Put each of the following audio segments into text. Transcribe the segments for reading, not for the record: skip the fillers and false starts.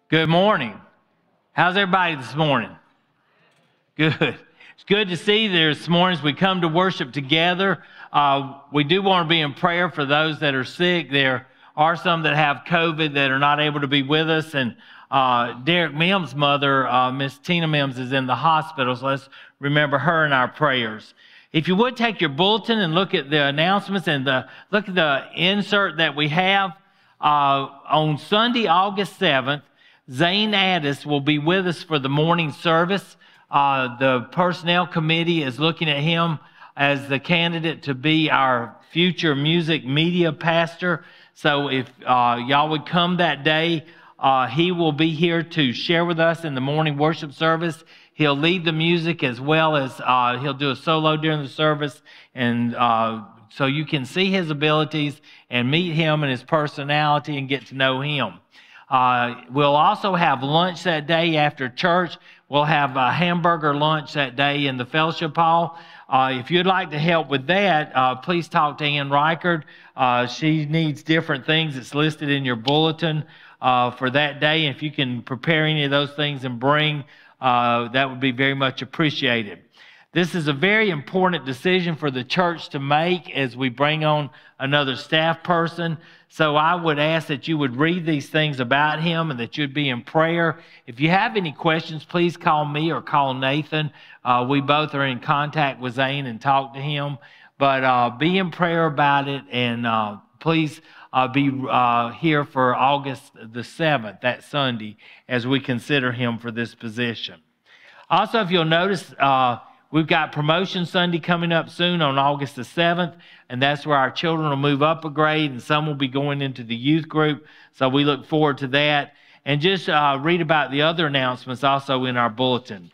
Good morning. How's everybody this morning? Good. It's good to see you this morning as we come to worship together. We do want to be in prayer for those that are sick. There are some that have COVID that are not able to be with us. And Derek Mims' mother, Miss Tina Mims, is in the hospital. So let's remember her in our prayers. If you would take your bulletin and look at the announcements and look at the insert that we have. On Sunday, August 7th, Zane Addis will be with us for the morning service. The personnel committee is looking at him as the candidate to be our future music media pastor. So if y'all would come that day, he will be here to share with us in the morning worship service. He'll lead the music as well as he'll do a solo during the service. And so you can see his abilities and meet him and his personality and get to know him. We'll also have lunch that day after church. We'll have a hamburger lunch that day in the fellowship hall. If you'd like to help with that, please talk to Ann Reichard. She needs different things. It's listed in your bulletin for that day. If you can prepare any of those things and bring, that would be very much appreciated. This is a very important decision for the church to make as we bring on another staff person. So I would ask that you would read these things about him and that you'd be in prayer. If you have any questions, please call me or call Nathan. We both are in contact with Zane and talk to him. But be in prayer about it, and please be here for August the 7th, that Sunday, as we consider him for this position. Also, if you'll notice, we've got Promotion Sunday coming up soon on August the 7th, and that's where our children will move up a grade, and some will be going into the youth group. So we look forward to that. And just read about the other announcements also in our bulletin.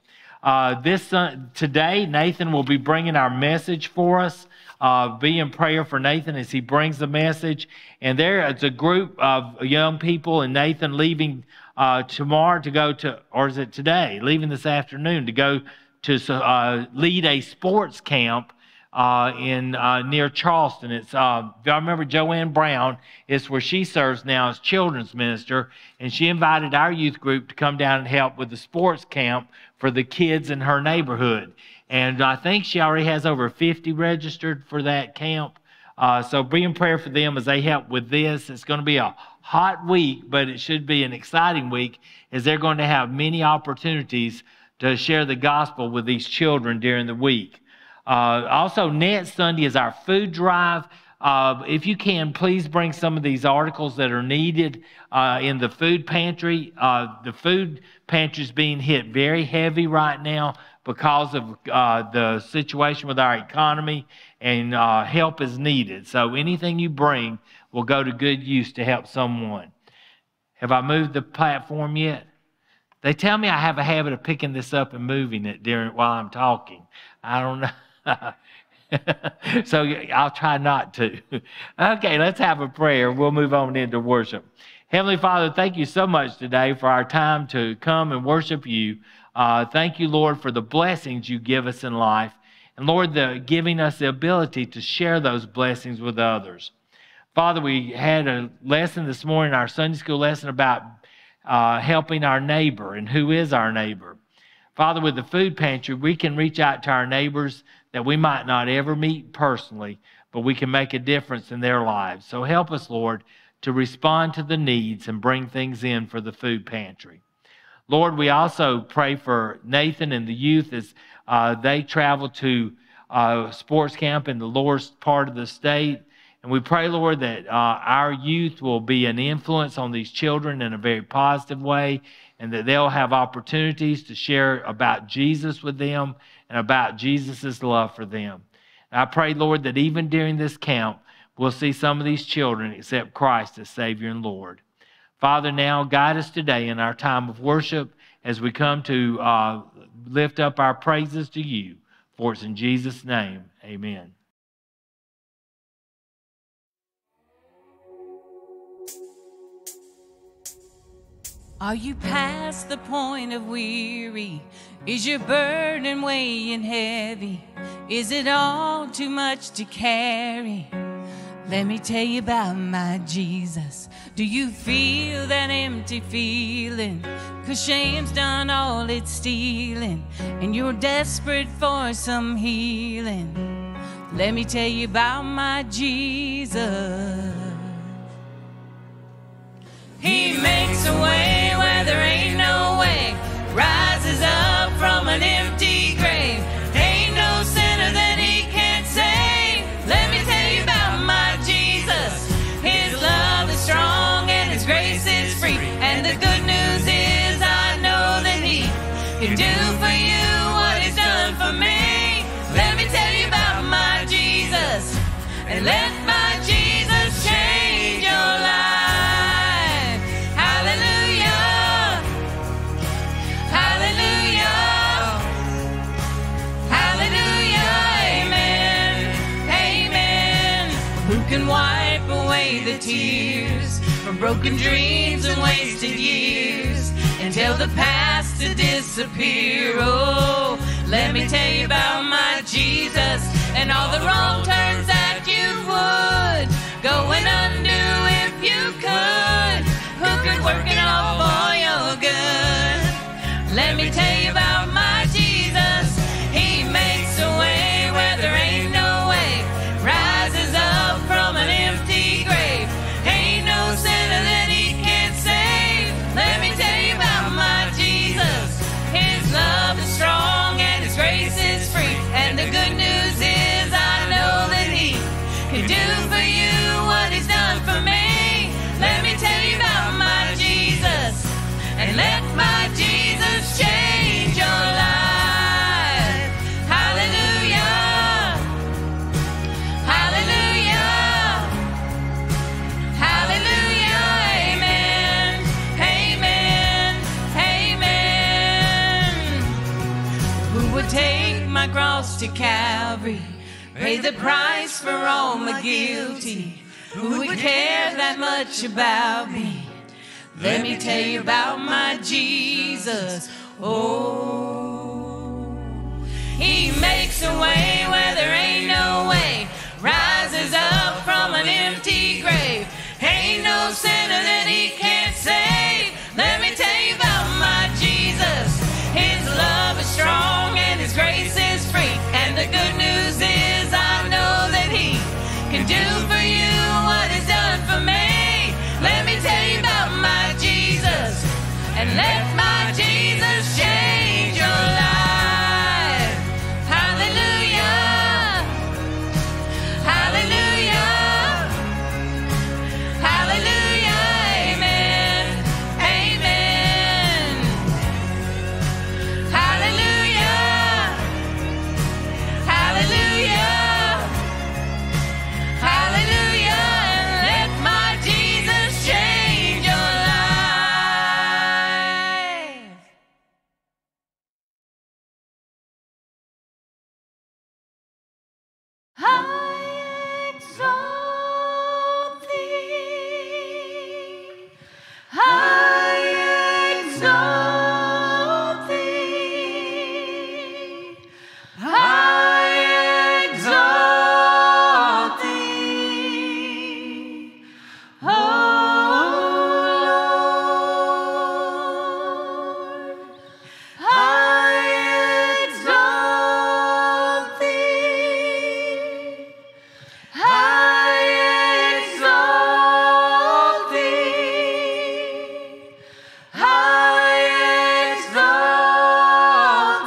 Today, Nathan will be bringing our message for us. Be in prayer for Nathan as he brings the message. And there is a group of young people and Nathan leaving tomorrow to go to, or is it today? Leaving this afternoon to go to lead a sports camp in near Charleston. It's if y'all remember Joanne Brown, it's where she serves now as children's minister, and she invited our youth group to come down and help with the sports camp for the kids in her neighborhood. And I think she already has over 50 registered for that camp. So be in prayer for them as they help with this. It's going to be a hot week, but it should be an exciting week as they're going to have many opportunities to share the gospel with these children during the week. Also, next Sunday is our food drive. If you can, please bring some of these articles that are needed in the food pantry. The food pantry is being hit very heavy right now because of the situation with our economy, and help is needed. So anything you bring will go to good use to help someone. Have I moved the platform yet? They tell me I have a habit of picking this up and moving it while I'm talking. I don't know. So I'll try not to. Okay, let's have a prayer. We'll move on into worship. Heavenly Father, thank you so much today for our time to come and worship you. Thank you, Lord, for the blessings you give us in life. And Lord, giving us the ability to share those blessings with others. Father, we had a lesson this morning, our Sunday school lesson about helping our neighbor and who is our neighbor. Father, with the food pantry, we can reach out to our neighbors that we might not ever meet personally, but we can make a difference in their lives. So help us, Lord, to respond to the needs and bring things in for the food pantry. Lord, we also pray for Nathan and the youth as they travel to sports camp in the lower part of the state. And we pray, Lord, that our youth will be an influence on these children in a very positive way, and that they'll have opportunities to share about Jesus with them and about Jesus' love for them. And I pray, Lord, that even during this camp, we'll see some of these children accept Christ as Savior and Lord. Father, now guide us today in our time of worship as we come to lift up our praises to you. For it's in Jesus' name, amen. Are you past the point of weary? Is your burden weighing heavy? Is it all too much to carry? Let me tell you about my Jesus. Do you feel that empty feeling? 'Cause shame's done all it's stealing, and you're desperate for some healing. Let me tell you about my Jesus. He makes a way where there ain't no way, rises up from an empty grave. Ain't no sinner that he can't save. Let me tell you about my Jesus. His love is strong and his grace is free, and the good news is I know that he can do for you what he's done for me. Let me tell you about my Jesus, and let my Jesus change your life. Hallelujah, hallelujah, hallelujah, amen, amen. Who can wipe away the tears from broken dreams and wasted years, and tell the past to disappear? Oh, let me tell you about my Jesus, and all the wrong turns that you would go and undo if you could. Who could work it all for your good? Let me tell you about my Jesus. He makes a way where there ain't no way, rises up from an empty grave. Ain't no sinner that he can't save. Let me tell you about my Jesus. His love is strong and his grace is free, and the good news is I know that he can do for you what he's done for me. Let me tell you about my Jesus, and let my Jesus change your life. Hallelujah, hallelujah, hallelujah, amen, amen, amen. Who would take my cross to Calvary, pay the price for all my guilty? Who would care that much about me? Let me tell you about my Jesus. Oh, he makes a way where there ain't no way, rises up from an empty grave. Ain't no sinner that he can't save. Let me tell you about my Jesus. His love is strong and his grace is free, and the good news is I know that he can do for you what he's done for me. Let me tell you about my Jesus, and let my Jesus change your life. Hallelujah, hallelujah, hallelujah, amen, amen. Hallelujah, hallelujah, hallelujah, and let my Jesus change your life. I exalt thee, I exalt thee, I exalt thee, O Lord. I exalt thee, I exalt thee, I exalt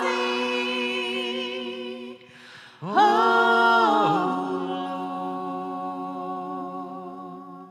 thee, O Lord.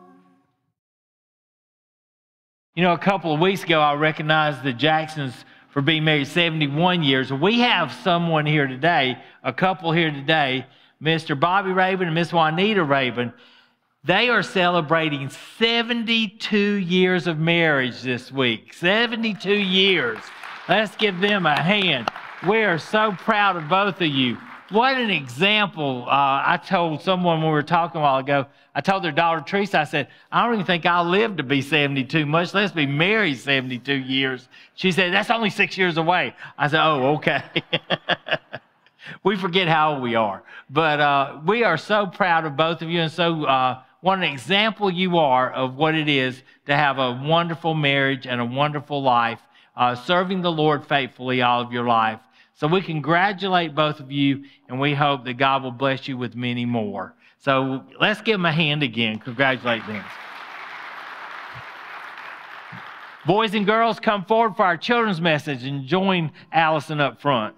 You know, a couple of weeks ago, I recognized the Jacksons for being married 71 years. We have someone here today, a couple here today, Mr. Bobby Raven and Miss Juanita Raven. They are celebrating 72 years of marriage this week. 72 years. Let's give them a hand. We are so proud of both of you. What an example. I told someone when we were talking a while ago, I told their daughter Teresa, I said, I don't even think I'll live to be 72, much less be married 72 years. She said, that's only 6 years away. I said, oh, okay. We forget how old we are. But we are so proud of both of you, and so what an example you are of what it is to have a wonderful marriage and a wonderful life, serving the Lord faithfully all of your life. So we congratulate both of you, and we hope that God will bless you with many more. So let's give them a hand again. Congratulate them. Boys and girls, come forward for our children's message and join Allison up front.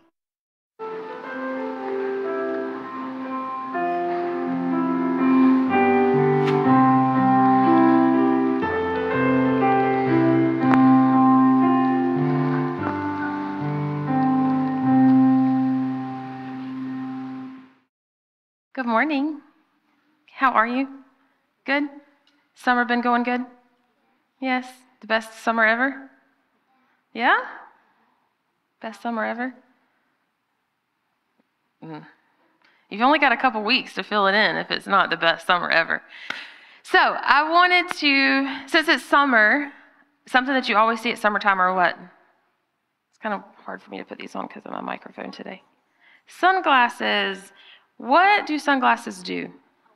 Good morning. How are you? Good? Summer been going good? Yes? The best summer ever? Yeah? Best summer ever? You've only got a couple weeks to fill it in if it's not the best summer ever. So I wanted to, since it's summer, something that you always see at summertime or what? It's kind of hard for me to put these on because of my microphone today. Sunglasses. What do sunglasses do?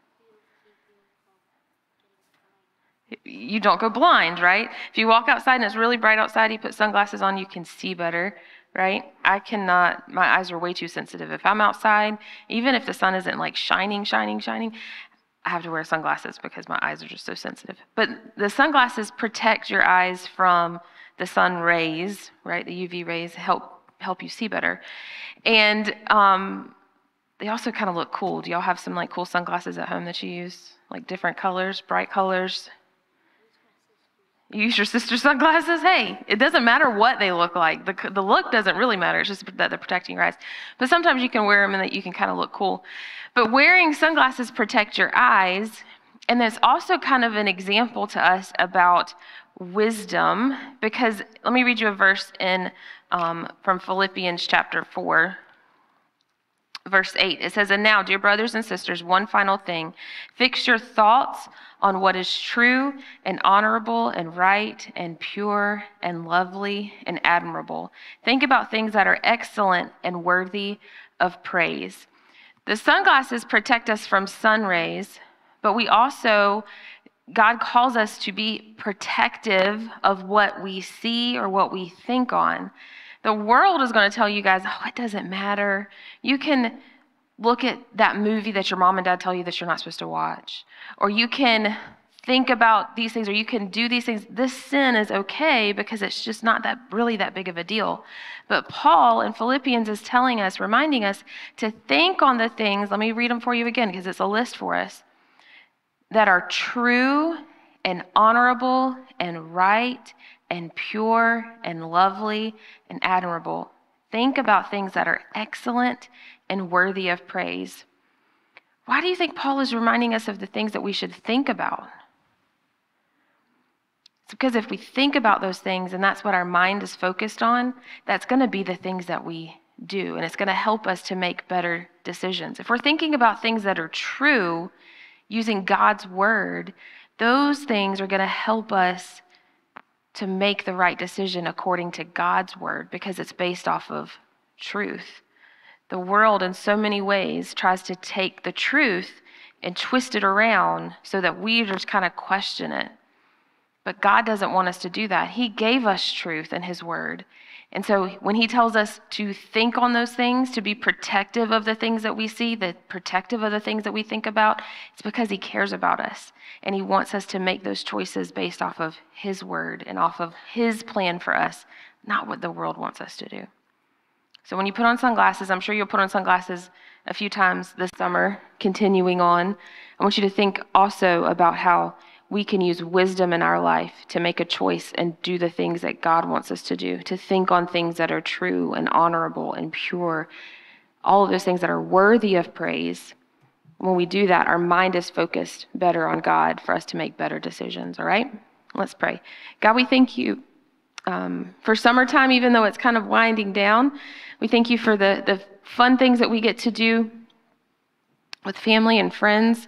You don't go blind, right? If you walk outside and it's really bright outside, you put sunglasses on, you can see better, right? I cannot, my eyes are way too sensitive. If I'm outside, even if the sun isn't like shining, I have to wear sunglasses because my eyes are just so sensitive. But the sunglasses protect your eyes from the sun rays, right? The UV rays help you see better. And they also kind of look cool. Do y'all have some like cool sunglasses at home that you use? Like different colors, bright colors? You use your sister's sunglasses? Hey, it doesn't matter what they look like. The look doesn't really matter. It's just that they're protecting your eyes. But sometimes you can wear them and that you can kind of look cool. But wearing sunglasses protect your eyes. And there's also kind of an example to us about wisdom, because let me read you a verse in from Philippians chapter 4. Verse 8, it says, "And now, dear brothers and sisters, one final thing. Fix your thoughts on what is true and honorable and right and pure and lovely and admirable. Think about things that are excellent and worthy of praise." The sunglasses protect us from sun rays, but we also, God calls us to be protective of what we see or what we think on. The world is going to tell you guys, oh, it doesn't matter. You can look at that movie that your mom and dad tell you that you're not supposed to watch. Or you can think about these things, or you can do these things. This sin is okay because it's just not really that big of a deal. But Paul in Philippians is telling us, reminding us to think on the things, let me read them for you again because it's a list for us, that are true and honorable and right and pure and lovely and admirable. Think about things that are excellent and worthy of praise. Why do you think Paul is reminding us of the things that we should think about? It's because if we think about those things and that's what our mind is focused on, that's going to be the things that we do, and it's going to help us to make better decisions. If we're thinking about things that are true using God's word, those things are going to help us to make the right decision according to God's word because it's based off of truth. The world in so many ways tries to take the truth and twist it around so that we just kind of question it. But God doesn't want us to do that. He gave us truth in his word. And so when he tells us to think on those things, to be protective of the things that we see, protective of the things that we think about, it's because he cares about us. And he wants us to make those choices based off of his word and off of his plan for us, not what the world wants us to do. So when you put on sunglasses, I'm sure you'll put on sunglasses a few times this summer, continuing on. I want you to think also about how we can use wisdom in our life to make a choice and do the things that God wants us to do, to think on things that are true and honorable and pure, all of those things that are worthy of praise. When we do that, our mind is focused better on God for us to make better decisions, all right? Let's pray. God, we thank you for summertime, even though it's kind of winding down. We thank you for the fun things that we get to do with family and friends.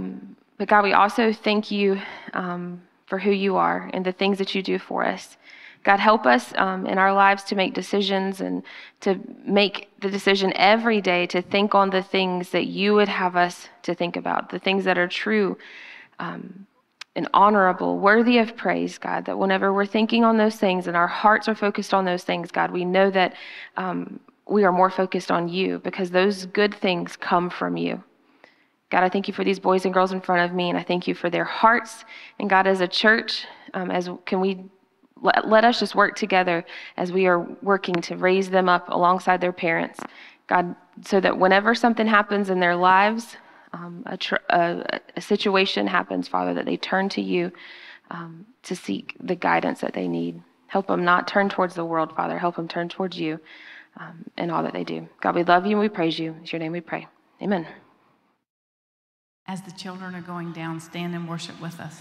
But God, we also thank you for who you are and the things that you do for us. God, help us in our lives to make decisions and to make the decision every day to think on the things that you would have us to think about, the things that are true and honorable, worthy of praise, God, that whenever we're thinking on those things and our hearts are focused on those things, God, we know that we are more focused on you because those good things come from you. God, I thank you for these boys and girls in front of me, and I thank you for their hearts. And God, as a church, can we let us just work together as we are working to raise them up alongside their parents, God, so that whenever something happens in their lives, a situation happens, Father, that they turn to you to seek the guidance that they need. Help them not turn towards the world, Father. Help them turn towards you in all that they do. God, we love you and we praise you. In your name we pray. Amen. As the children are going down, stand and worship with us.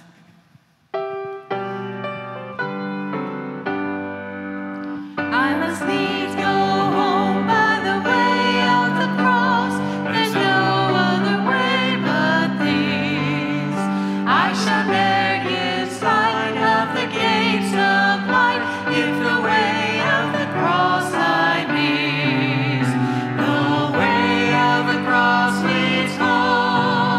I must needs go home by the way of the cross. There's no other way but this. I shall ne'er get sight of the gates of light if the way of the cross I miss. The way of the cross leads home.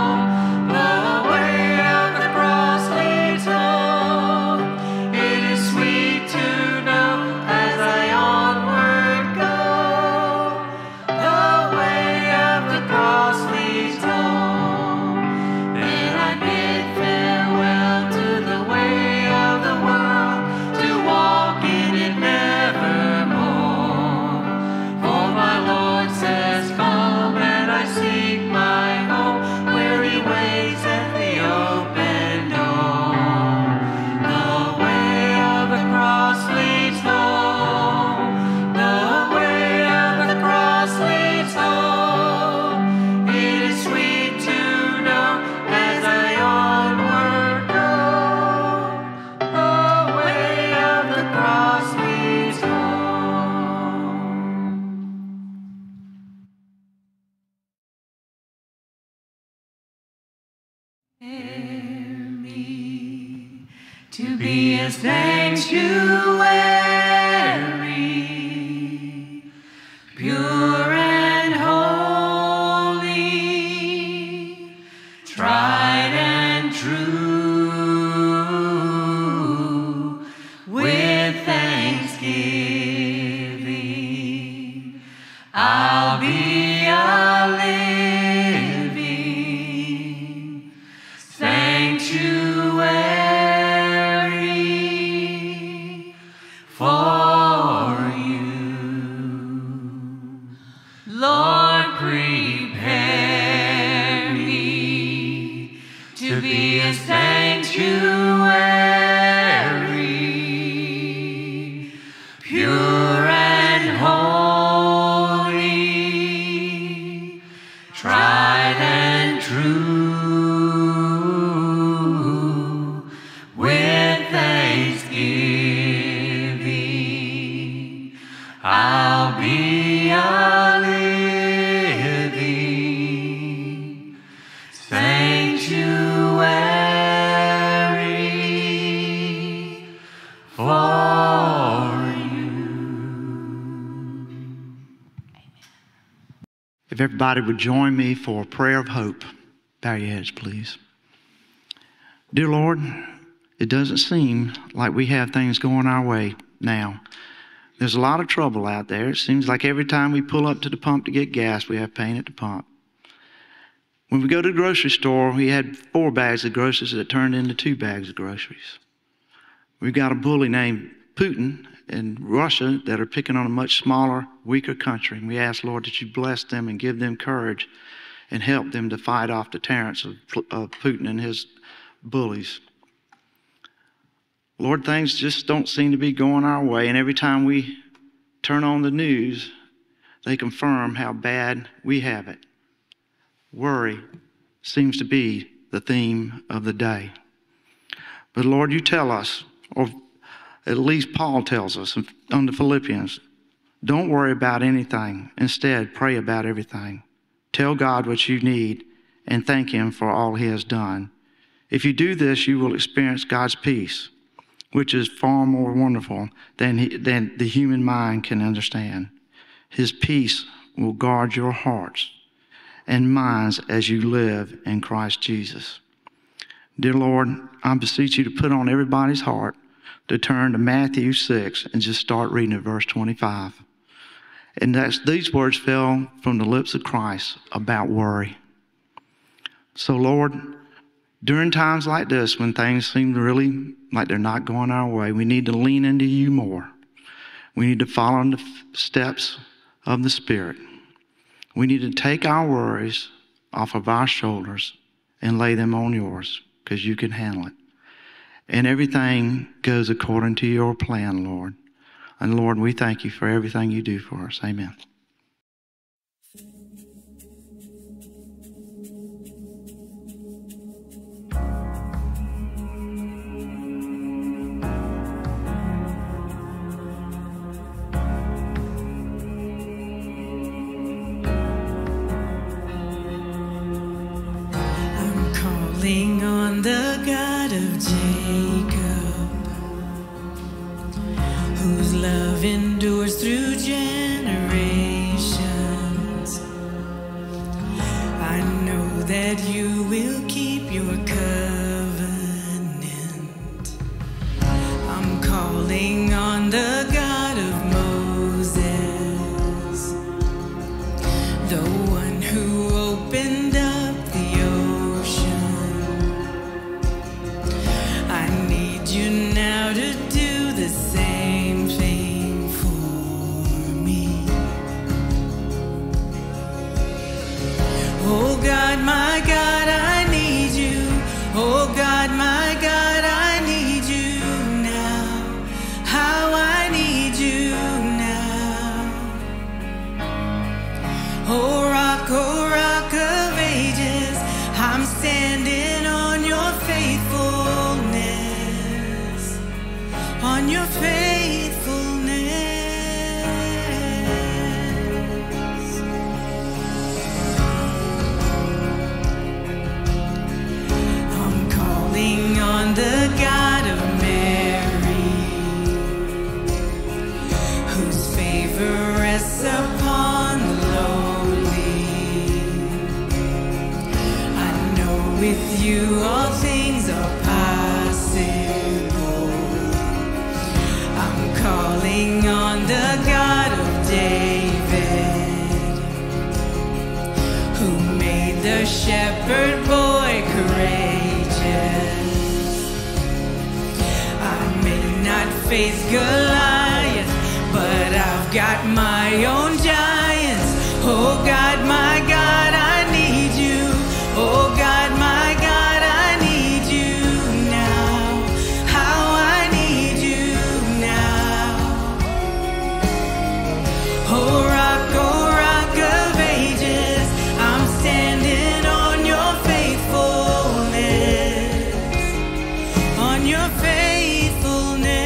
To be a sanctuary, pure and holy, tried and true, with thanksgiving, I'll be a living sanctuary. Sanctuary, pure and holy, tried and true, with thanksgiving, I'll be a living sanctuary. If everybody would join me for a prayer of hope. Bow your heads, please. Dear Lord, it doesn't seem like we have things going our way now. There's a lot of trouble out there. It seems like every time we pull up to the pump to get gas, we have pain at the pump. When we go to the grocery store, we had 4 bags of groceries that turned into 2 bags of groceries. We've got a bully named Putin in Russia that are picking on a much smaller, weaker country. And we ask, Lord, that you bless them and give them courage and help them to fight off the tyrants of Putin and his bullies. Lord, things just don't seem to be going our way. And every time we turn on the news, they confirm how bad we have it. Worry seems to be the theme of the day. But Lord, you tell us, or at least Paul tells us on the Philippians, don't worry about anything. Instead, pray about everything. Tell God what you need and thank Him for all He has done. If you do this, you will experience God's peace, which is far more wonderful than the human mind can understand. His peace will guard your hearts and minds as you live in Christ Jesus. Dear Lord, I beseech you to put on everybody's heart to turn to Matthew 6 and just start reading at verse 25. And these words fell from the lips of Christ about worry. So Lord, during times like this, when things seem really like they're not going our way, we need to lean into you more. We need to follow in the steps of the Spirit. We need to take our worries off of our shoulders and lay them on yours, because you can handle it. And everything goes according to your plan, Lord. And Lord, we thank you for everything you do for us. Amen. Calling on the God of Jacob, whose love endures through generations. I know that you will keep your covenant. I'm calling on the God of Moses, the one who opened up the ocean. I need you now to do the same thing for me. Oh God, my God, I need you. Oh God, my God, I need you now. How I need you now. Oh rock of ages, I'm standing on your faithfulness, on your faithfulness. I'm calling on the God of Mary, whose favor rests upon the lowly. I know with you all things are possible. I'm calling on the God of David, who made the shepherd boy courageous. I may not face Goliath, but I've got my own giants. Oh God, my God, I need you. Oh God, my God, I need you now. How I need you now. Oh rock of ages, I'm standing on your faithfulness, on your faithfulness.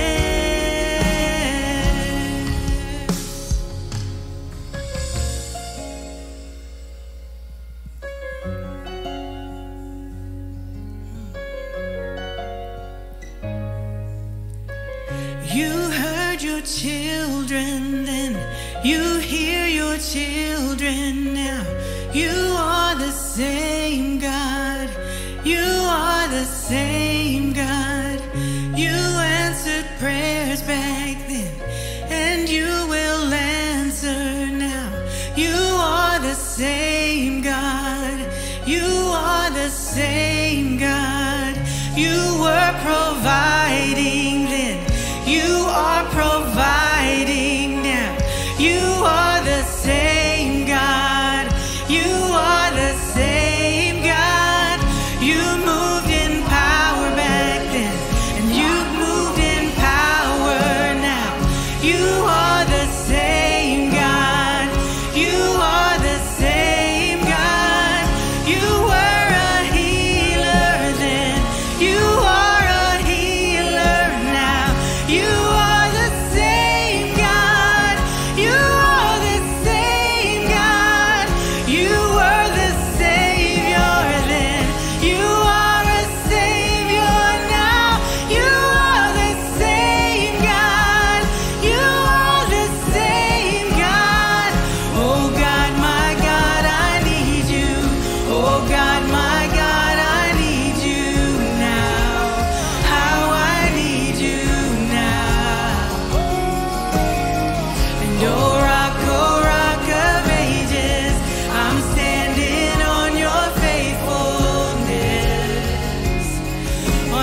You heard your children then, you hear your children now. You are the same God, you are the same God. You answered prayers back then, and you will answer now. You are the same God, you are the same God. You were providing then, you are providing now. You are the same God, you are the same God. You moved in power back then, and you've moved in power now. You are the same God, you are the same God. You were a healer then, you are a healer now. You are the same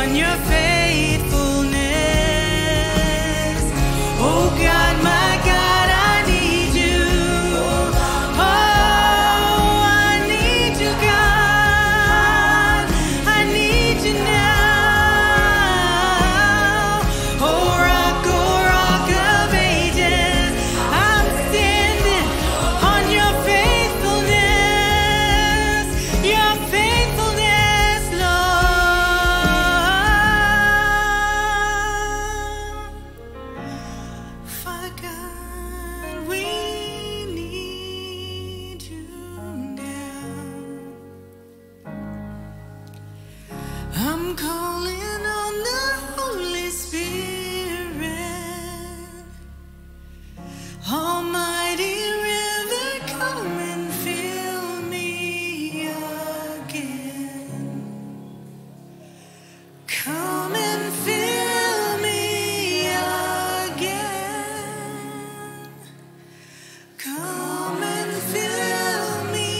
on your faithfulness. Oh God, my God, I need you. Oh, I need you, God. I need you now. Oh rock of ages, I'm standing on your faithfulness, Lord. For God, we need you now. I'm calling on the Holy Spirit, Almighty river, come and fill me again. Come and fill me again. Come and fill me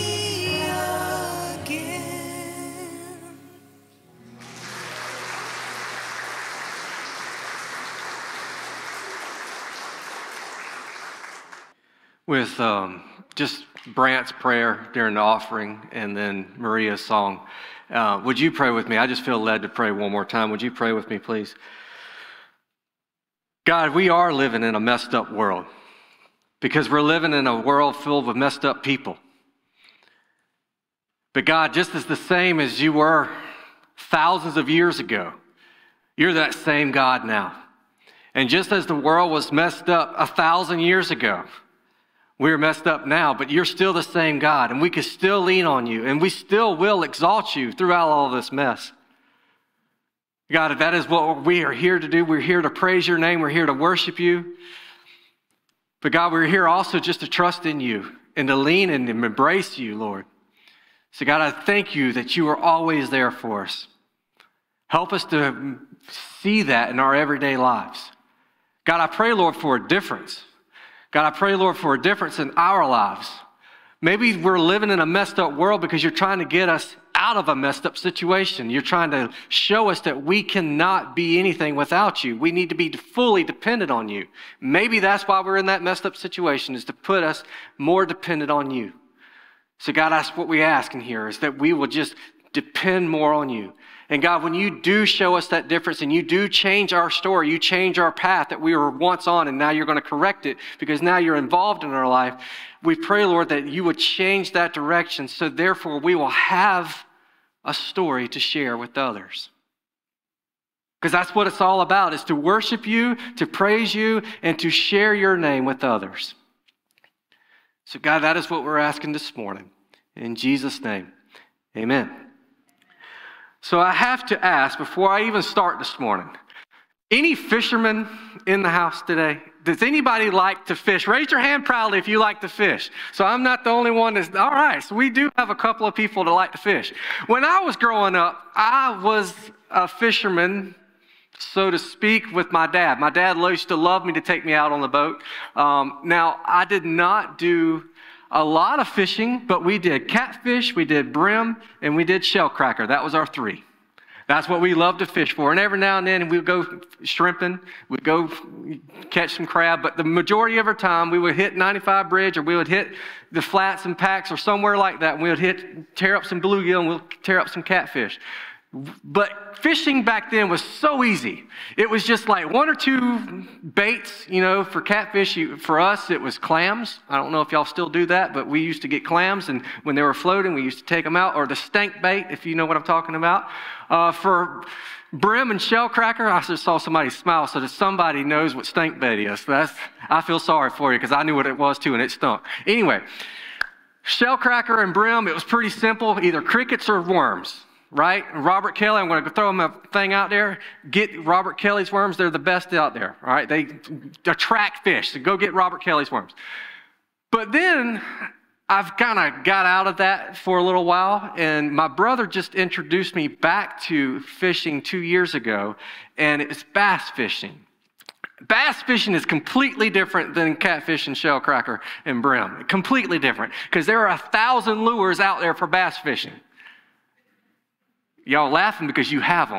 again. With just Brant's prayer during the offering and then Maria's song, would you pray with me? I just feel led to pray one more time. Would you pray with me, please? God, we are living in a messed up world because we're living in a world filled with messed up people. But God, just as the same as you were thousands of years ago, you're that same God now. And just as the world was messed up 1,000 years ago, we're messed up now, but you're still the same God, and we can still lean on you, and we still will exalt you throughout all of this mess. God, that is what we are here to do. We're here to praise your name. We're here to worship you. But God, we're here also just to trust in you and to lean and embrace you, Lord. So God, I thank you that you are always there for us. Help us to see that in our everyday lives. God, I pray, Lord, for a difference. God, I pray, Lord, for a difference in our lives. Maybe we're living in a messed up world because you're trying to get us out of a messed up situation. You're trying to show us that we cannot be anything without you. We need to be fully dependent on you. Maybe that's why we're in that messed up situation, is to put us more dependent on you. So God, that's what we ask in here, is that we will just depend more on you. And God, when you do show us that difference and you do change our story, you change our path that we were once on and now you're going to correct it because now you're involved in our life, we pray, Lord, that you would change that direction so therefore we will have a story to share with others. Because that's what it's all about, is to worship you, to praise you, and to share your name with others. So God, that is what we're asking this morning. In Jesus' name, amen. So I have to ask, before I even start this morning, any fishermen in the house today? Does anybody like to fish? Raise your hand proudly if you like to fish. So I'm not the only one that's, all right, so we do have a couple of people that like to fish. When I was growing up, I was a fisherman, so to speak, with my dad. My dad used to love me to take me out on the boat. Now, I did not do a lot of fishing, but we did catfish, we did brim, and we did shellcracker. That was our three. That's what we love to fish for. And every now and then we'd go shrimping, we'd go catch some crab, but the majority of our time we would hit 95 Bridge or we would hit the flats and packs or somewhere like that. And we would tear up some bluegill and we'll tear up some catfish. But fishing back then was so easy. It was just like one or two baits, for catfish. For us, it was clams. I don't know if y'all still do that, but we used to get clams, and when they were floating, we used to take them out, or the stank bait, if you know what I'm talking about. For brim and shellcracker, I just saw somebody smile, so that somebody knows what stank bait is. I feel sorry for you, because I knew what it was too, and it stunk. Anyway, shellcracker and brim, it was pretty simple, either crickets or worms. Right? Robert Kelly, I'm going to throw him a thing out there. Get Robert Kelly's worms. They're the best out there. All right? They attract fish. So go get Robert Kelly's worms. But then I've kind of got out of that for a little while, and my brother just introduced me back to fishing 2 years ago, and it's bass fishing. Bass fishing is completely different than catfish and shellcracker and brim. Completely different, because there are 1,000 lures out there for bass fishing. Y'all laughing because you have them.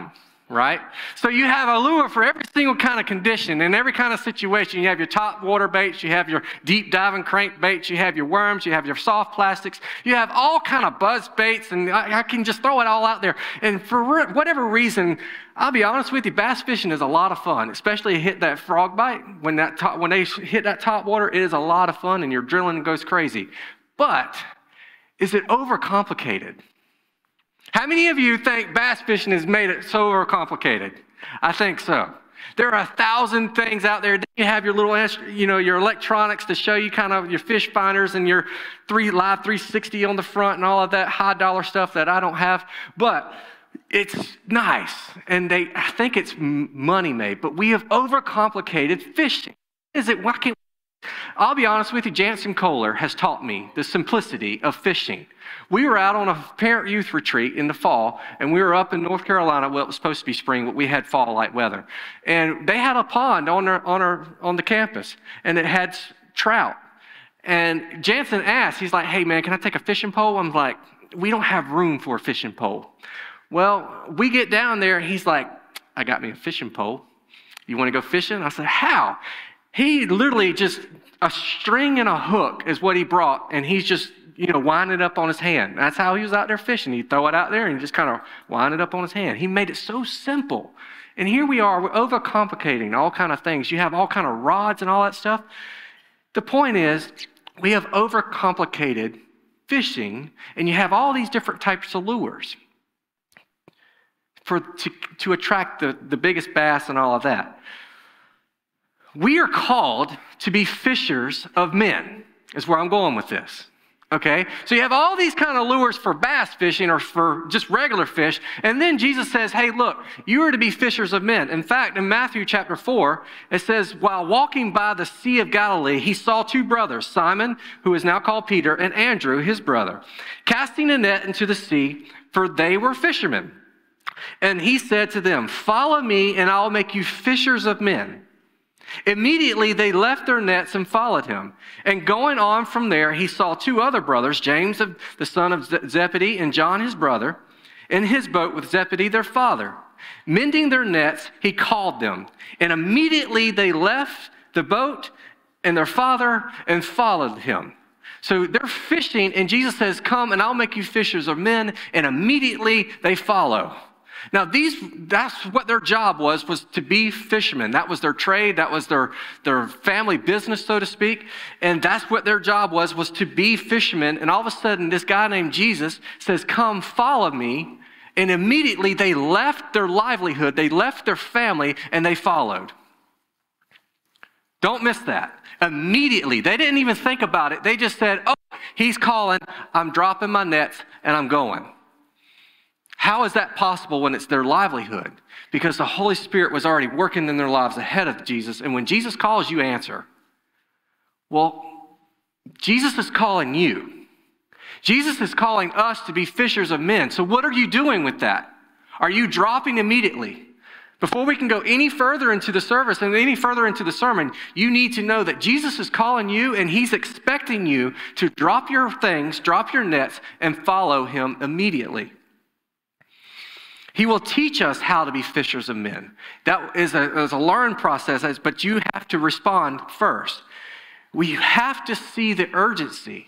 right? So you have a lure for every single kind of condition and every kind of situation. You have your top water baits, you have your deep diving crank baits, you have your worms, you have your soft plastics, you have all kind of buzz baits, and I can just throw it all out there. And for whatever reason, I'll be honest with you, bass fishing is a lot of fun, especially hit that frog bite. When they hit that top water, it is a lot of fun and your adrenaline goes crazy. But is it overcomplicated? How many of you think bass fishing has made it so overcomplicated? I think so. There are 1,000 things out there. You have your little, your electronics to show you kind of your fish finders and your live 360 on the front and all of that high dollar stuff that I don't have. But it's nice, and I think it's money made. But we have overcomplicated fishing. I'll be honest with you, Jansen Kohler has taught me the simplicity of fishing. We were out on a parent youth retreat in the fall, and we were up in North Carolina. Well, it was supposed to be spring, but we had fall-like weather. And they had a pond on the campus, and it had trout. And Jansen asked, he's like, hey, man, can I take a fishing pole? I'm like, we don't have room for a fishing pole. Well, we get down there, and he's like, I got me a fishing pole. You want to go fishing? I said, how? He literally just, a string and a hook is what he brought, and he's just, winding it up on his hand. That's how he was out there fishing. He'd throw it out there and just kind of wind it up on his hand. He made it so simple. And here we are, we're overcomplicating all kind of things. You have all kind of rods and all that stuff. The point is, we have overcomplicated fishing, and you have all these different types of lures to attract the biggest bass and all of that. We are called to be fishers of men, is where I'm going with this. Okay, so you have all these kind of lures for bass fishing or for just regular fish, and then Jesus says, hey, look, you are to be fishers of men. In fact, in Matthew chapter 4, it says, while walking by the Sea of Galilee, he saw two brothers, Simon, who is now called Peter, and Andrew, his brother, casting a net into the sea, for they were fishermen. And he said to them, follow me, and I'll make you fishers of men. Immediately they left their nets and followed him. And going on from there, he saw two other brothers, James, the son of Zebedee, and John, his brother, in his boat with Zebedee, their father. Mending their nets, he called them. And immediately they left the boat and their father and followed him. So they're fishing, and Jesus says, come, and I'll make you fishers of men. And immediately they follow. Now, that's what their job was to be fishermen. That was their trade. That was their family business, so to speak. And that's what their job was to be fishermen. And all of a sudden, this guy named Jesus says, come, follow me. And immediately they left their livelihood, they left their family, and they followed. Don't miss that. Immediately. They didn't even think about it. They just said, oh, he's calling. I'm dropping my nets, and I'm going. How is that possible when it's their livelihood? Because the Holy Spirit was already working in their lives ahead of Jesus. And when Jesus calls, you answer. Well, Jesus is calling you. Jesus is calling us to be fishers of men. So what are you doing with that? Are you dropping immediately? Before we can go any further into the service and any further into the sermon, you need to know that Jesus is calling you, and he's expecting you to drop your things, drop your nets, and follow him immediately. He will teach us how to be fishers of men. That is a learned process, but you have to respond first. We have to see the urgency.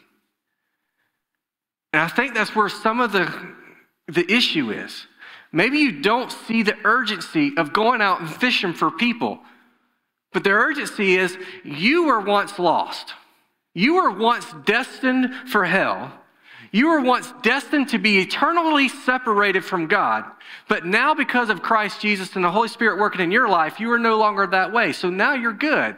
And I think that's where some of the issue is. Maybe you don't see the urgency of going out and fishing for people. But the urgency is you were once lost. You were once destined for hell. You were once destined to be eternally separated from God, but now because of Christ Jesus and the Holy Spirit working in your life, you are no longer that way. So now you're good.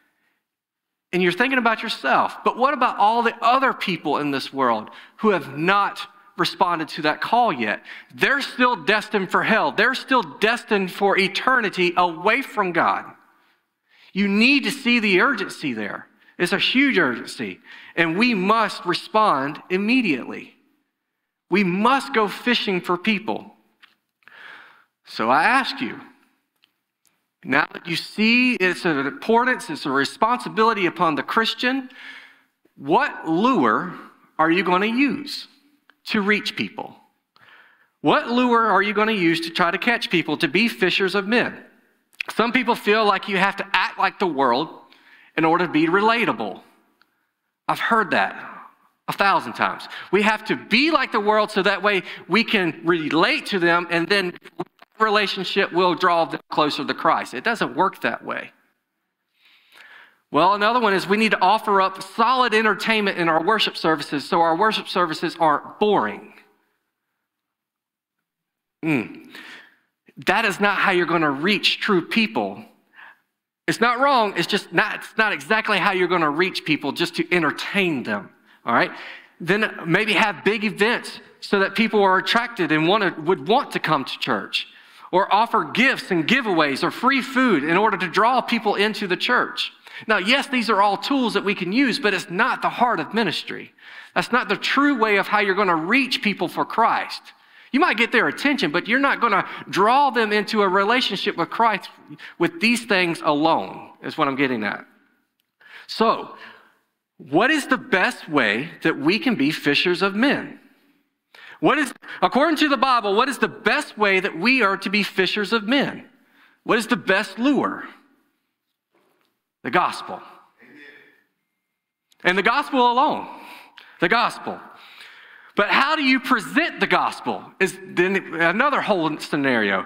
And you're thinking about yourself. But what about all the other people in this world who have not responded to that call yet? They're still destined for hell. They're still destined for eternity away from God. You need to see the urgency there. It's a huge urgency, and we must respond immediately. We must go fishing for people. So I ask you, now that you see it's an importance, it's a responsibility upon the Christian, what lure are you going to use to reach people? What lure are you going to use to try to catch people to be fishers of men? Some people feel like you have to act like the world in order to be relatable. I've heard that 1,000 times. We have to be like the world so that way we can relate to them, and then relationship will draw them closer to Christ. It doesn't work that way. Well, another one is we need to offer up solid entertainment in our worship services so our worship services aren't boring. That is not how you're going to reach true people. It's not wrong. It's not exactly how you're going to reach people just to entertain them. All right. Then maybe have big events so that people are attracted and would want to come to church, or offer gifts and giveaways or free food in order to draw people into the church. Now, yes, these are all tools that we can use, but it's not the heart of ministry. That's not the true way of how you're going to reach people for Christ. You might get their attention, but you're not going to draw them into a relationship with Christ with these things alone, is what I'm getting at. So, what is the best way that we can be fishers of men? According to the Bible, what is the best way that we are to be fishers of men? What is the best lure? The gospel. And the gospel alone. The gospel. But how do you present the gospel is then another whole scenario.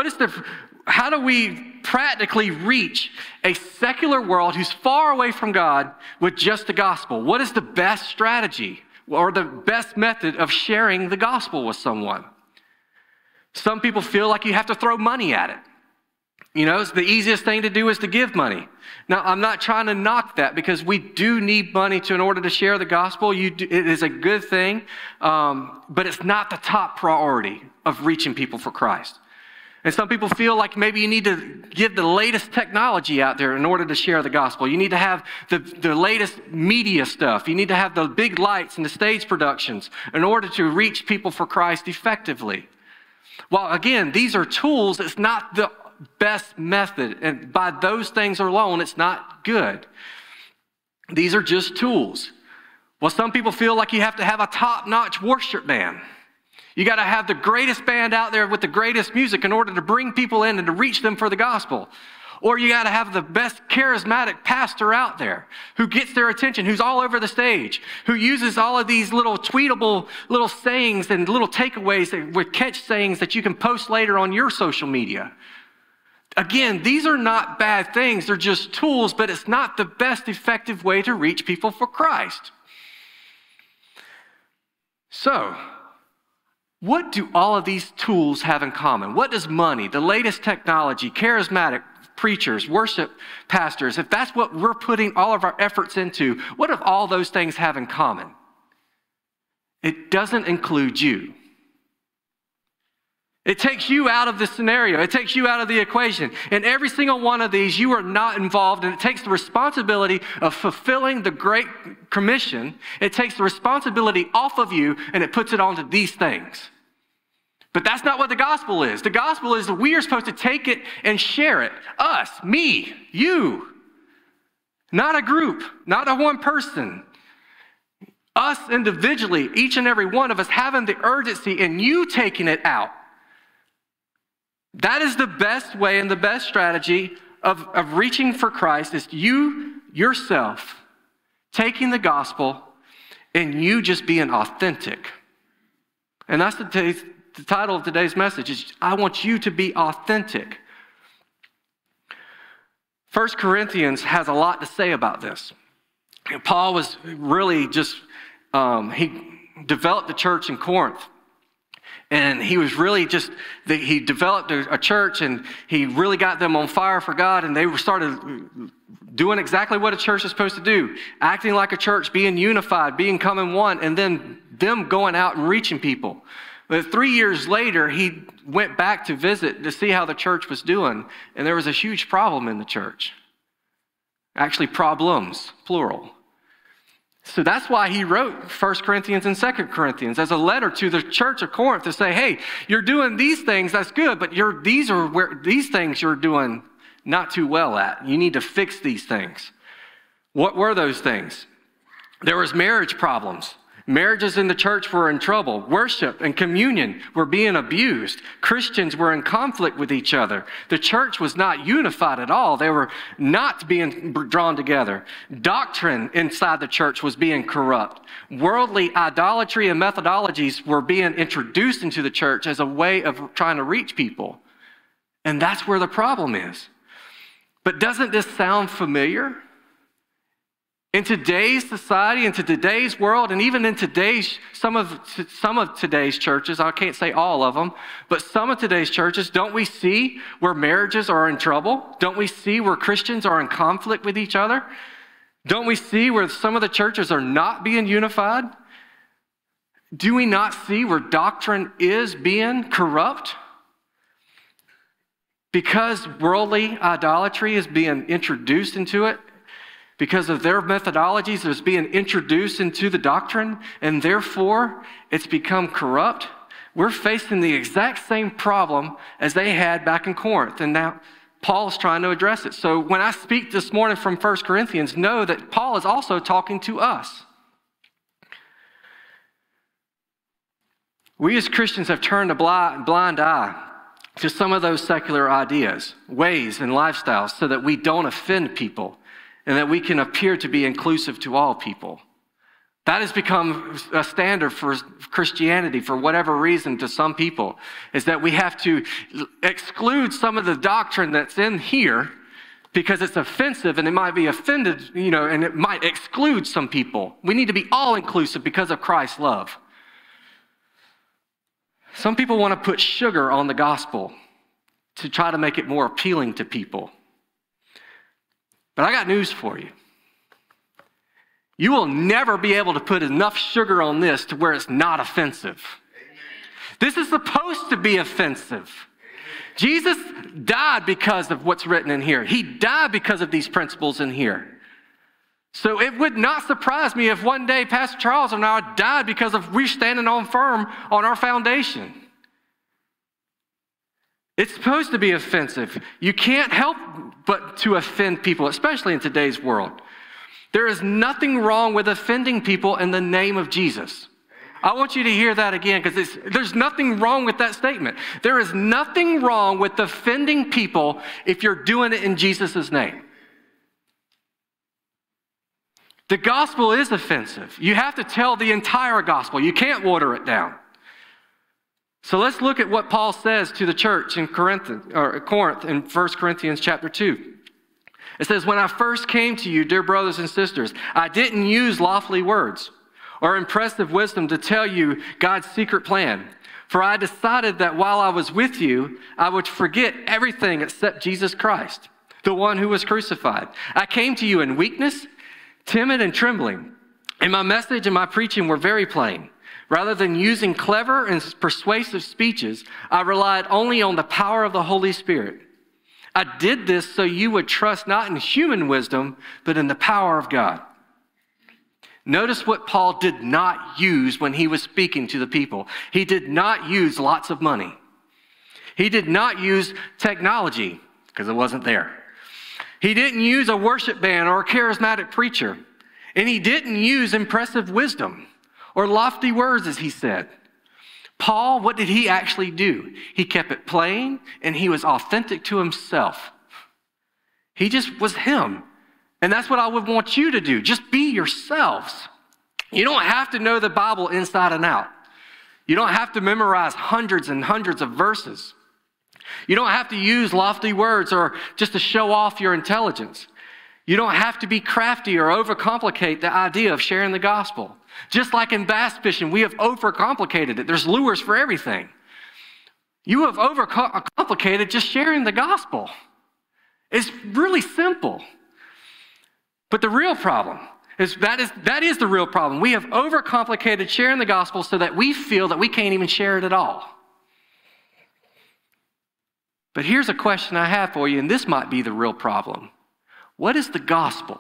How do we practically reach a secular world who's far away from God with just the gospel? What is the best strategy or the best method of sharing the gospel with someone? Some people feel like you have to throw money at it. It's the easiest thing to do is to give money. Now, I'm not trying to knock that, because we do need money in order to share the gospel. It is a good thing, but it's not the top priority of reaching people for Christ. And some people feel like maybe you need to give the latest technology out there in order to share the gospel. You need to have the latest media stuff. You need to have the big lights and the stage productions in order to reach people for Christ effectively. Well, again, these are tools. It's not the best method, and by those things alone, it's not good. These are just tools. Well, some people feel like you have to have a top-notch worship band. You got to have the greatest band out there with the greatest music in order to bring people in and to reach them for the gospel. Or you got to have the best charismatic pastor out there who gets their attention, who's all over the stage, who uses all of these little tweetable little sayings and little takeaways with catch sayings that you can post later on your social media. Again, these are not bad things. They're just tools, but it's not the best effective way to reach people for Christ. So, what do all of these tools have in common? What does money, the latest technology, charismatic preachers, worship pastors, if that's what we're putting all of our efforts into, what do all those things have in common? It doesn't include you. It takes you out of the scenario. It takes you out of the equation. In every single one of these, you are not involved, and it takes the responsibility of fulfilling the Great Commission. It takes the responsibility off of you, and it puts it onto these things. But that's not what the gospel is. The gospel is that we are supposed to take it and share it. Us, me, you. Not a group, not a one person. Us individually, each and every one of us having the urgency and you taking it out. That is the best way and the best strategy of reaching for Christ, is you yourself taking the gospel and you just being authentic. And that's the title of today's message, is I want you to be authentic. 1 Corinthians has a lot to say about this. Paul was really just, he developed the church in Corinth. And he was really he developed a church, and he really got them on fire for God, and they started doing exactly what a church is supposed to do, acting like a church, being unified, becoming one, and then them going out and reaching people. But 3 years later, he went back to visit to see how the church was doing, and there was a huge problem in the church. Actually, problems, plural. So that's why he wrote 1 Corinthians and 2 Corinthians as a letter to the church of Corinth to say, hey, you're doing these things, that's good, but these things you're doing not too well at. You need to fix these things. What were those things? There was marriage problems. Marriages in the church were in trouble. Worship and communion were being abused. Christians were in conflict with each other. The church was not unified at all. They were not being drawn together. Doctrine inside the church was being corrupt. Worldly idolatry and methodologies were being introduced into the church as a way of trying to reach people. And that's where the problem is. But doesn't this sound familiar? In today's society, in today's world, and even in some of today's churches, I can't say all of them, but some of today's churches, don't we see where marriages are in trouble? Don't we see where Christians are in conflict with each other? Don't we see where some of the churches are not being unified? Do we not see where doctrine is being corrupt? Because worldly idolatry is being introduced into it, because of their methodologies, it's being introduced into the doctrine, and therefore it's become corrupt. We're facing the exact same problem as they had back in Corinth, and now Paul's trying to address it. So when I speak this morning from 1 Corinthians, know that Paul is also talking to us. We as Christians have turned a blind eye to some of those secular ideas, ways, and lifestyles so that we don't offend people, and that we can appear to be inclusive to all people. That has become a standard for Christianity for whatever reason to some people, is that we have to exclude some of the doctrine that's in here because it's offensive and it might be offended, and it might exclude some people. We need to be all inclusive because of Christ's love. Some people want to put sugar on the gospel to try to make it more appealing to people. But I got news for you. You will never be able to put enough sugar on this to where it's not offensive. This is supposed to be offensive. Jesus died because of what's written in here. He died because of these principles in here. So it would not surprise me if one day Pastor Charles and I died because of we standing on firm on our foundation. It's supposed to be offensive. You can't help but to offend people, especially in today's world. There is nothing wrong with offending people in the name of Jesus. I want you to hear that again because there's nothing wrong with that statement. There is nothing wrong with offending people if you're doing it in Jesus' name. The gospel is offensive. You have to tell the entire gospel. You can't water it down. So let's look at what Paul says to the church in Corinth in 1 Corinthians chapter 2. It says, when I first came to you, dear brothers and sisters, I didn't use lofty words or impressive wisdom to tell you God's secret plan. For I decided that while I was with you, I would forget everything except Jesus Christ, the one who was crucified. I came to you in weakness, timid and trembling, and my message and my preaching were very plain. Rather than using clever and persuasive speeches, I relied only on the power of the Holy Spirit. I did this so you would trust not in human wisdom, but in the power of God. Notice what Paul did not use when he was speaking to the people. He did not use lots of money. He did not use technology, because it wasn't there. He didn't use a worship band or a charismatic preacher. And he didn't use impressive wisdom or lofty words, as he said. Paul, what did he actually do? He kept it plain and he was authentic to himself. He just was him. And that's what I would want you to do. Just be yourselves. You don't have to know the Bible inside and out. You don't have to memorize hundreds and hundreds of verses. You don't have to use lofty words or just to show off your intelligence. You don't have to be crafty or overcomplicate the idea of sharing the gospel. Just like in bass fishing, we have overcomplicated it. There's lures for everything. You have overcomplicated just sharing the gospel. It's really simple. But the real problem is that is the real problem. We have overcomplicated sharing the gospel so that we feel that we can't even share it at all. But here's a question I have for you, and this might be the real problem. What is the gospel?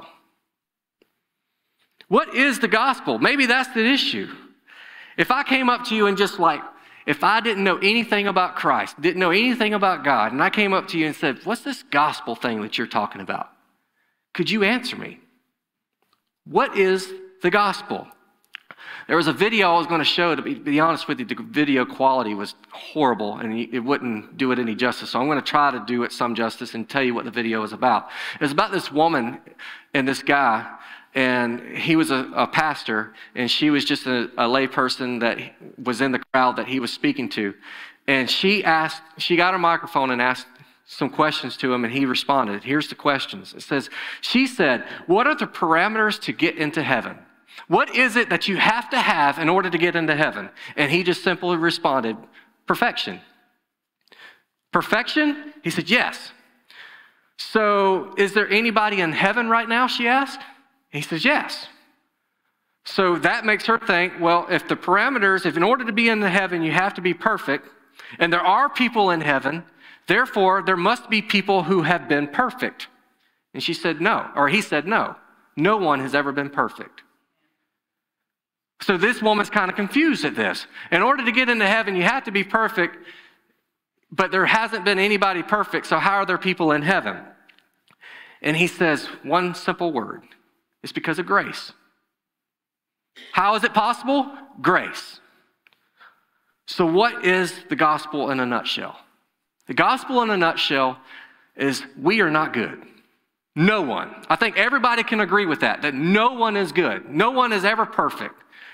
What is the gospel? Maybe that's the issue. If I came up to you and if I didn't know anything about Christ, didn't know anything about God, and I came up to you and said, what's this gospel thing that you're talking about? Could you answer me? What is the gospel? There was a video I was going to show. To be honest with you, the video quality was horrible, and it wouldn't do it any justice. So I'm going to try to do it some justice and tell you what the video is about. It was about this woman and this guy, and he was a pastor, and she was just a lay person that was in the crowd that he was speaking to. And she got her microphone and asked some questions to him, and he responded. Here's the questions. It says, she said, "What are the parameters to get into heaven? What is it that you have to have in order to get into heaven?" And he just simply responded, "Perfection." "Perfection?" He said, "Yes." "So is there anybody in heaven right now?" she asked. He says, "Yes." So that makes her think, well, if the parameters, if in order to be in heaven you have to be perfect, and there are people in heaven, therefore there must be people who have been perfect. And she said no, or he said no. No one has ever been perfect. So this woman's kind of confused at this. In order to get into heaven, you have to be perfect, but there hasn't been anybody perfect, so how are there people in heaven? And he says one simple word. It's because of grace. How is it possible? Grace. So what is the gospel in a nutshell? The gospel in a nutshell is we are not good. No one. I think everybody can agree with that no one is good. No one is ever perfect.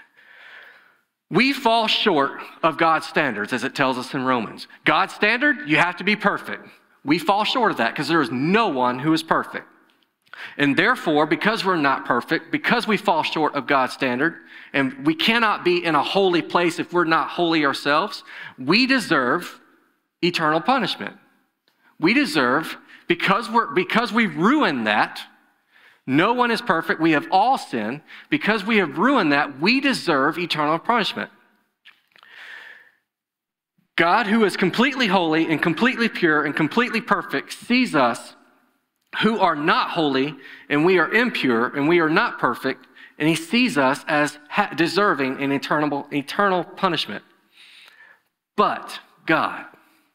We fall short of God's standards, as it tells us in Romans. God's standard, you have to be perfect. We fall short of that because there is no one who is perfect. And therefore, because we're not perfect, because we fall short of God's standard, and we cannot be in a holy place if we're not holy ourselves, we deserve eternal punishment. We deserve, because we've ruined that, no one is perfect. We have all sinned. Because we have ruined that, we deserve eternal punishment. God, who is completely holy and completely pure and completely perfect, sees us who are not holy, and we are impure, and we are not perfect, and he sees us as deserving an eternal punishment. But God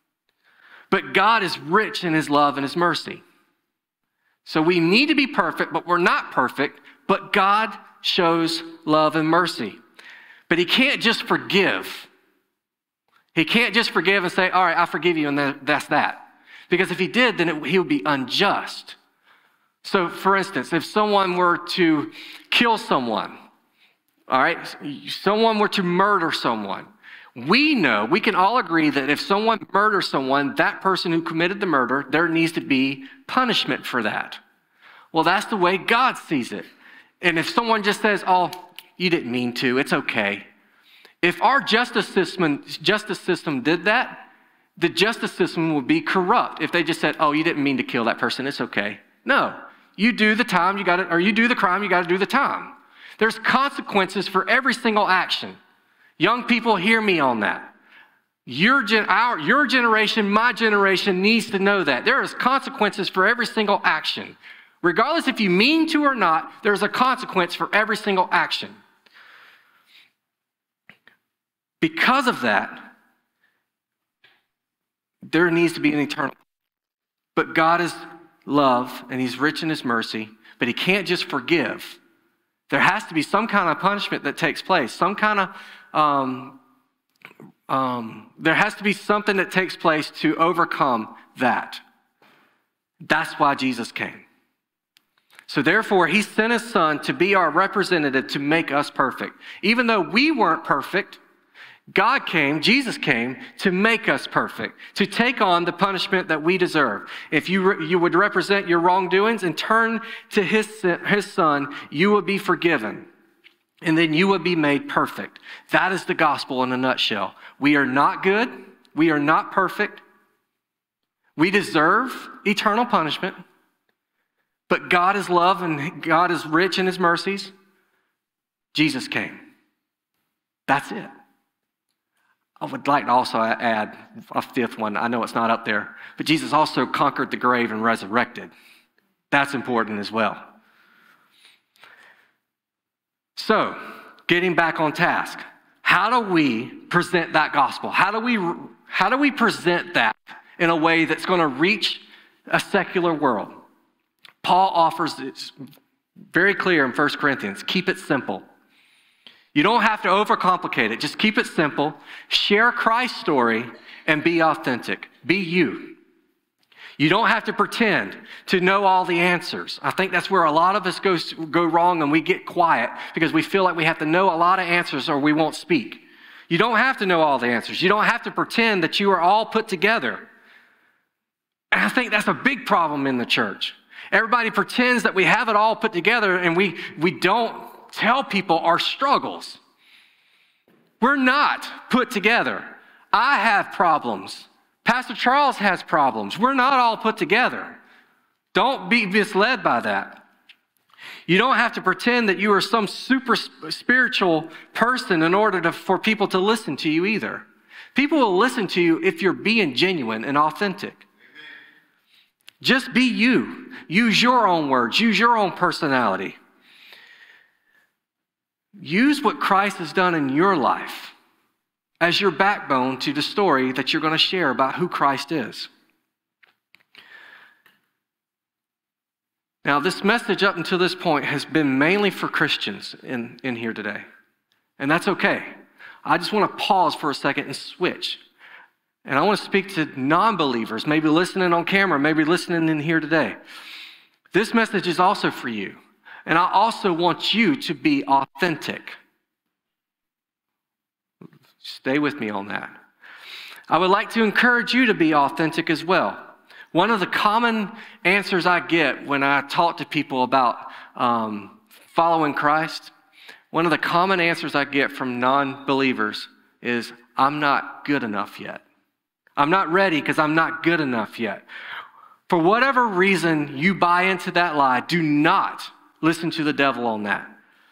is rich in his love and his mercy. So we need to be perfect, but we're not perfect, but God shows love and mercy. But he can't just forgive. He can't just forgive and say, all right, I forgive you, and that's that. Because if he did, then he would be unjust. So, for instance, if someone were to kill someone, all right, someone were to murder someone, we can all agree that if someone murders someone, that person who committed the murder, there needs to be punishment for that. Well, that's the way God sees it. And if someone just says, oh, you didn't mean to, it's okay. If our justice system did that, the justice system would be corrupt. If they just said, oh, you didn't mean to kill that person, it's okay. No, you do the time, you do the crime, you got to do the time. There's consequences for every single action. Young people, hear me on that. Your generation, my generation needs to know that. There is consequences for every single action. Regardless if you mean to or not, there's a consequence for every single action. Because of that, there needs to be an eternal. But God is love, and he's rich in his mercy, but he can't just forgive. There has to be some kind of punishment that takes place, some kind of there has to be something that takes place to overcome that. That's why Jesus came. So therefore, he sent his son to be our representative to make us perfect. Even though we weren't perfect, God came, Jesus came to make us perfect, to take on the punishment that we deserve. If you would represent your wrongdoings and turn to his son, you will be forgiven. And then you will be made perfect. That is the gospel in a nutshell. We are not good. We are not perfect. We deserve eternal punishment. But God is love and God is rich in his mercies. Jesus came. That's it. I would like to also add a fifth one. I know it's not up there. But Jesus also conquered the grave and resurrected. That's important as well. So, getting back on task, how do we present that gospel? How do we present that in a way that's going to reach a secular world? Paul offers it very clear in 1 Corinthians. Keep it simple. You don't have to overcomplicate it. Just keep it simple. Share Christ's story and be authentic. Be you. You don't have to pretend to know all the answers. I think that's where a lot of us go wrong, and we get quiet because we feel like we have to know a lot of answers or we won't speak. You don't have to know all the answers. You don't have to pretend that you are all put together. And I think that's a big problem in the church. Everybody pretends that we have it all put together, and we don't tell people our struggles. We're not put together. I have problems. Pastor Charles has problems. We're not all put together. Don't be misled by that. You don't have to pretend that you are some super spiritual person in order for people to listen to you either. People will listen to you if you're being genuine and authentic. Just be you. Use your own words. Use your own personality. Use what Christ has done in your life as your backbone to the story that you're going to share about who Christ is. Now, this message up until this point has been mainly for Christians in here today. And that's okay. I just want to pause for a second and switch. And I want to speak to non-believers, maybe listening on camera, maybe listening in here today. This message is also for you. And I also want you to be authentic. Stay with me on that. I would like to encourage you to be authentic as well. One of the common answers I get when I talk to people about following Christ, one of the common answers I get from non-believers is, I'm not good enough yet. I'm not ready because I'm not good enough yet. For whatever reason you buy into that lie, do not listen to the devil on that.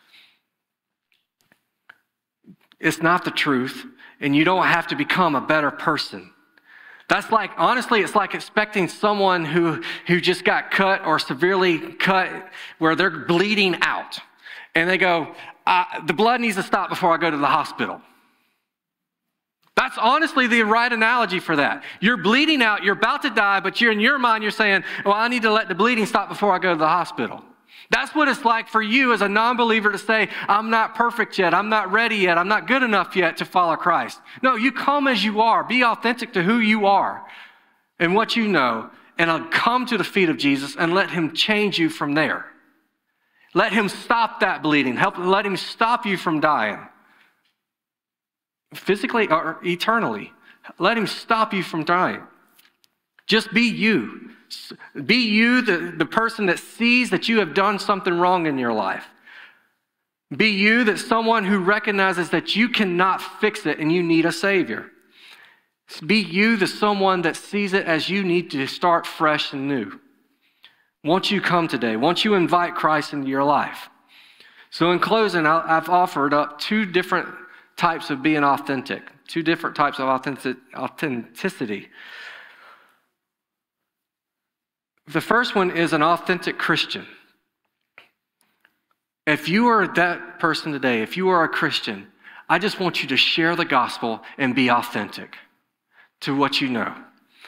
It's not the truth, and you don't have to become a better person. That's like, honestly, it's like expecting someone who just got cut or severely cut where they're bleeding out. And they go, the blood needs to stop before I go to the hospital. That's honestly the right analogy for that. You're bleeding out, you're about to die, but in your mind, you're saying, well, I need to let the bleeding stop before I go to the hospital. That's what it's like for you as a non-believer to say, I'm not perfect yet, I'm not ready yet, I'm not good enough yet to follow Christ. No, you come as you are. Be authentic to who you are and what you know, and come to the feet of Jesus and let him change you from there. Let him stop that bleeding. Let him stop you from dying. Physically or eternally. Let him stop you from dying. Just be you. Be you, the person that sees that you have done something wrong in your life. Be you, that someone who recognizes that you cannot fix it and you need a Savior. Be you, the someone that sees it as you need to start fresh and new. Won't you come today? Won't you invite Christ into your life? So in closing, I've offered up two different types of being authentic, two different types of authenticity. The first one is an authentic Christian. If you are that person today, if you are a Christian, I just want you to share the gospel and be authentic to what you know.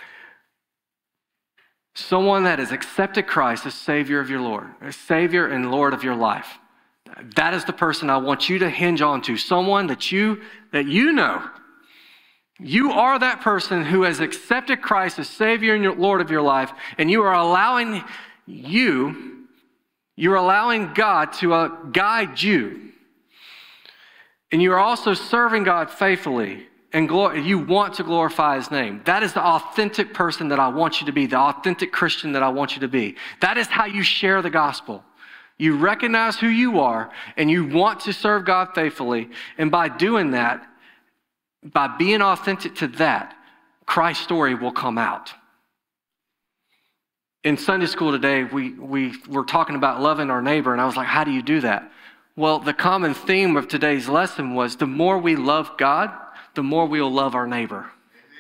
Someone that has accepted Christ as Savior of your Lord, as Savior and Lord of your life. That is the person I want you to hinge on to. Someone that you know. You are that person who has accepted Christ as Savior and Lord of your life, and you are allowing God to guide you. And you are also serving God faithfully, and you want to glorify his name. That is the authentic person that I want you to be, the authentic Christian that I want you to be. That is how you share the gospel. You recognize who you are, and you want to serve God faithfully, and by doing that, by being authentic to that, Christ's story will come out. In Sunday school today, we were talking about loving our neighbor, and I was like, how do you do that? Well, the common theme of today's lesson was the more we love God, the more we'll love our neighbor.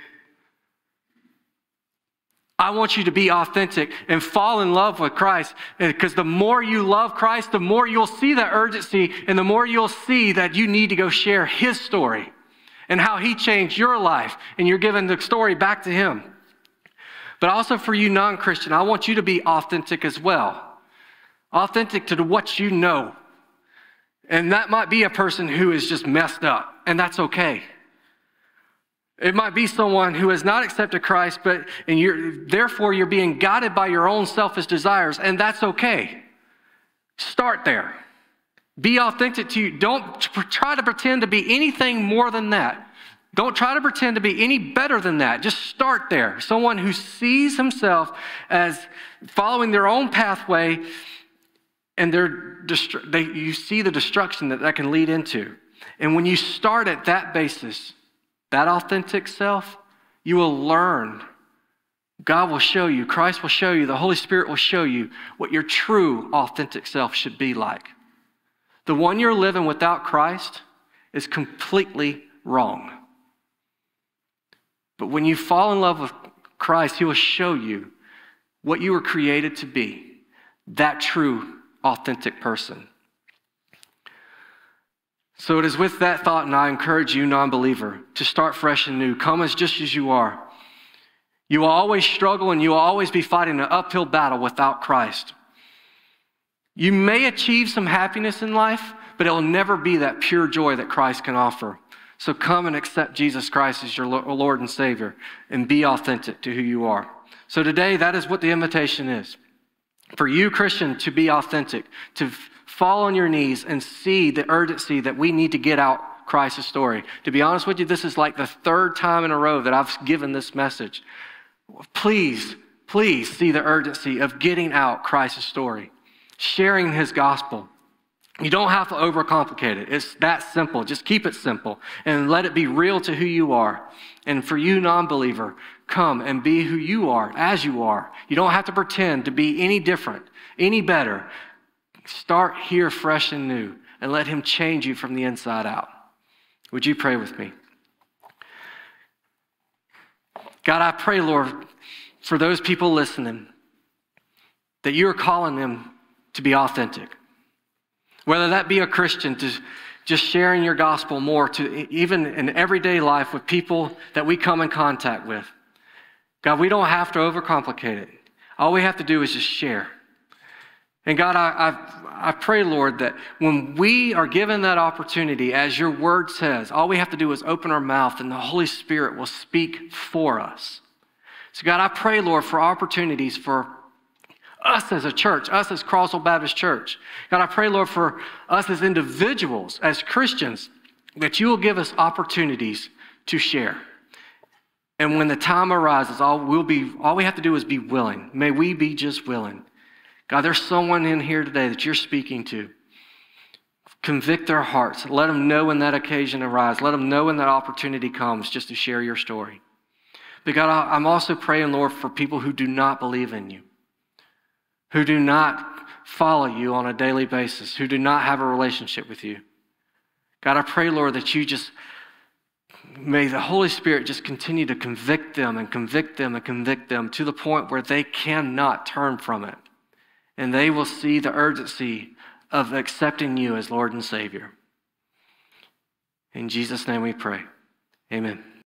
I want you to be authentic and fall in love with Christ, because the more you love Christ, the more you'll see that urgency, and the more you'll see that you need to go share his story and how he changed your life, and you're giving the story back to him. But also for you non-Christian, I want you to be authentic as well. Authentic to what you know. And that might be a person who is just messed up, and that's okay. It might be someone who has not accepted Christ, therefore you're being guided by your own selfish desires, and that's okay. Start there. Be authentic to you. Don't try to pretend to be anything more than that. Don't try to pretend to be any better than that. Just start there. Someone who sees himself as following their own pathway, and you see the destruction that can lead into. And when you start at that basis, that authentic self, you will learn. God will show you, Christ will show you, the Holy Spirit will show you what your true authentic self should be like. The one you're living without Christ is completely wrong. But when you fall in love with Christ, he will show you what you were created to be, that true, authentic person. So it is with that thought, and I encourage you, non-believer, to start fresh and new. Come just as you are. You will always struggle, and you will always be fighting an uphill battle without Christ. You may achieve some happiness in life, but it will never be that pure joy that Christ can offer. So come and accept Jesus Christ as your Lord and Savior, and be authentic to who you are. So today, that is what the invitation is. For you, Christian, to be authentic, to fall on your knees and see the urgency that we need to get out Christ's story. To be honest with you, this is like the third time in a row that I've given this message. Please see the urgency of getting out Christ's story, sharing his gospel. You don't have to overcomplicate it. It's that simple. Just keep it simple and let it be real to who you are. And for you, non-believer, come and be who you are, as you are. You don't have to pretend to be any different, any better. Start here fresh and new and let him change you from the inside out. Would you pray with me? God, I pray, Lord, for those people listening, that you are calling them to be authentic. Whether that be a Christian, to just sharing your gospel more, to even in everyday life with people that we come in contact with. God, we don't have to overcomplicate it. All we have to do is just share. And God, I pray, Lord, that when we are given that opportunity, as your word says, all we have to do is open our mouth and the Holy Spirit will speak for us. So God, I pray, Lord, for opportunities for us as a church, us as Crossville Baptist Church. God, I pray, Lord, for us as individuals, as Christians, that you will give us opportunities to share. And when the time arises, all we have to do is be willing. May we be just willing. God, there's someone in here today that you're speaking to. Convict their hearts. Let them know when that occasion arises. Let them know when that opportunity comes just to share your story. But God, I'm also praying, Lord, for people who do not believe in you, who do not follow you on a daily basis, who do not have a relationship with you. God, I pray, Lord, that you just, may the Holy Spirit just continue to convict them and convict them and convict them to the point where they cannot turn from it. And they will see the urgency of accepting you as Lord and Savior. In Jesus' name we pray. Amen.